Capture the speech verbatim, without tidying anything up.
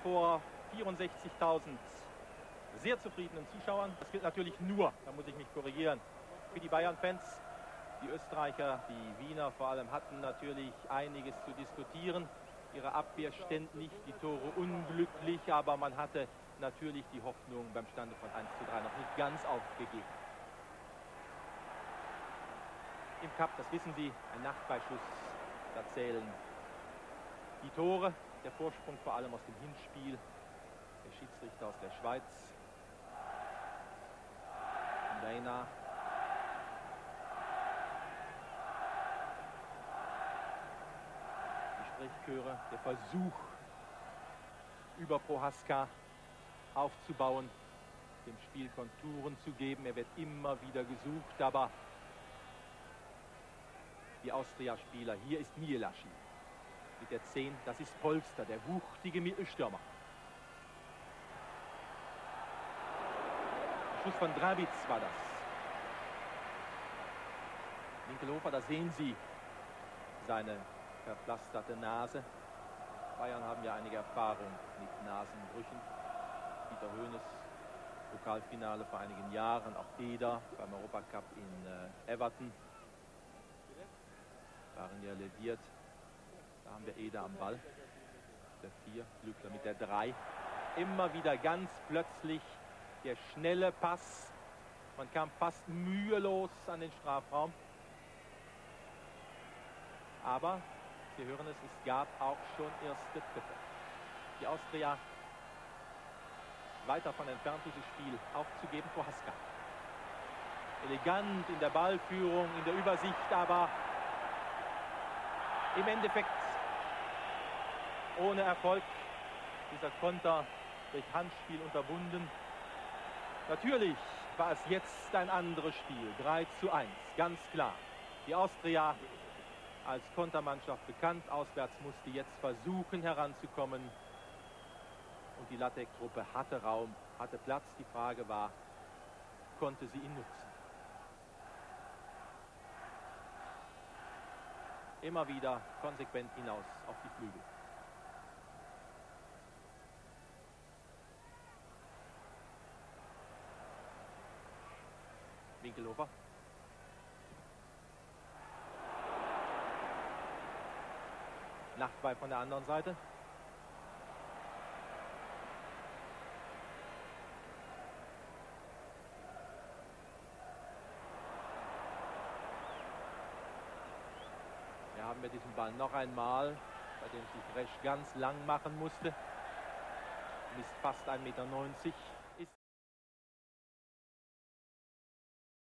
vor vierundsechzigtausend sehr zufriedenen Zuschauern. Das gilt natürlich nur, da muss ich mich korrigieren, für die Bayern-Fans. Die Österreicher, die Wiener vor allem, hatten natürlich einiges zu diskutieren. Ihre Abwehr ständig, die Tore unglücklich, aber man hatte natürlich die Hoffnung beim Stande von eins zu drei noch nicht ganz aufgegeben. Im Cup, das wissen Sie, ein Nachtbeinschuss, da zählen die Tore, der Vorsprung vor allem aus dem Hinspiel, der Schiedsrichter aus der Schweiz, Reina. Die Sprechchöre, der Versuch, über Prohaska aufzubauen, dem Spiel Konturen zu geben. Er wird immer wieder gesucht, aber die Austria-Spieler, hier ist Mielashi mit der zehn, das ist Polster, der wuchtige Mittelstürmer. Der Schuss von Drabic war das. Winkelhofer, da sehen Sie seine verpflasterte Nase. Bayern haben ja einige Erfahrung mit Nasenbrüchen. Dieter Hoeneß, Pokalfinale vor einigen Jahren, auch Eder beim Europacup in äh, Everton. Waren ja lediert. Da haben wir Eder am Ball. Der vier, Glückler mit der drei. Immer wieder ganz plötzlich der schnelle Pass. Man kam fast mühelos an den Strafraum. Aber, Sie hören es, es gab auch schon erste Treffer. Die Austria weit davon entfernt, dieses Spiel aufzugeben. Prohaska. Elegant in der Ballführung, in der Übersicht, aber im Endeffekt ohne Erfolg. Dieser Konter durch Handspiel unterbunden. Natürlich war es jetzt ein anderes Spiel. drei zu eins, ganz klar. Die Austria als Kontermannschaft bekannt. Auswärts musste jetzt versuchen heranzukommen. Und die Lattek-Truppe hatte Raum, hatte Platz. Die Frage war, konnte sie ihn nutzen? Immer wieder konsequent hinaus auf die Flügel. Winkelhofer. Nachtball von der anderen Seite. Wir haben wir diesen Ball noch einmal, bei dem sich Resch ganz lang machen musste. Misst fast ein Meter neunzig.